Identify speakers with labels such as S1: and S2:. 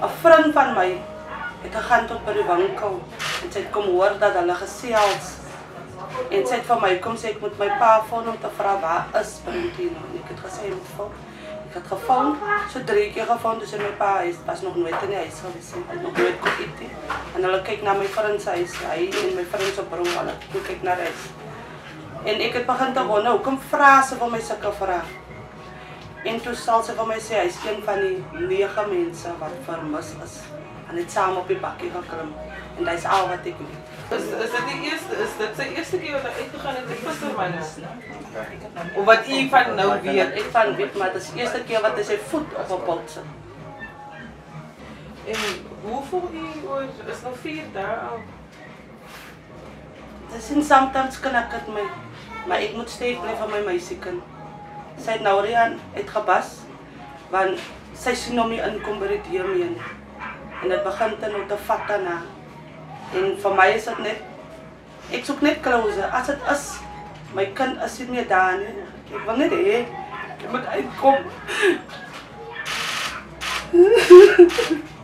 S1: 'n vriend van my het gegaan tot by die winkel en sy het kom hoor dat hulle gesels. En sy het vir my kom sê ek moet my pa foon om te vra waar is Valentino. En ek het gesê hy moet foon. Ek het gefoon, so 3 keer gefoon, dus my pa was nog nooit in die huis gewees. Hy het nog nooit kon eet. En hulle kyk na my vriend se huis, hy en my vriend se broer, hulle kyk na huis. En ek het begin te wonder, hoekom vra sy vir my sulke vrae? En toe sal sy vir my sê, hy is een van die 9 mense wat vermis is. En het saam op die bakkie geklim. En dat is al wat ek weet.
S2: Is dit sy eerste keer wat hy uitgegaan het met vissermans? Of wat u van nou weet?
S1: Ek van weet, maar dit is die eerste keer wat hy sy voet op 'n boot sit.
S2: En hoe voel u oor, is nog 4 dae al?
S1: Dis in sometimes kan ek dit my, maar ek moet steeds bly van my meisiekind. Sy het nou Rian uitgebas, want sy sien hom nie inkom by die deur mee nie. En dit begin te nou te vat daarna. En vir my is dit net, ek soek net closure. As dit is, my kind is nie meer daar nie. Ek wil net hê, ek moet uitkom.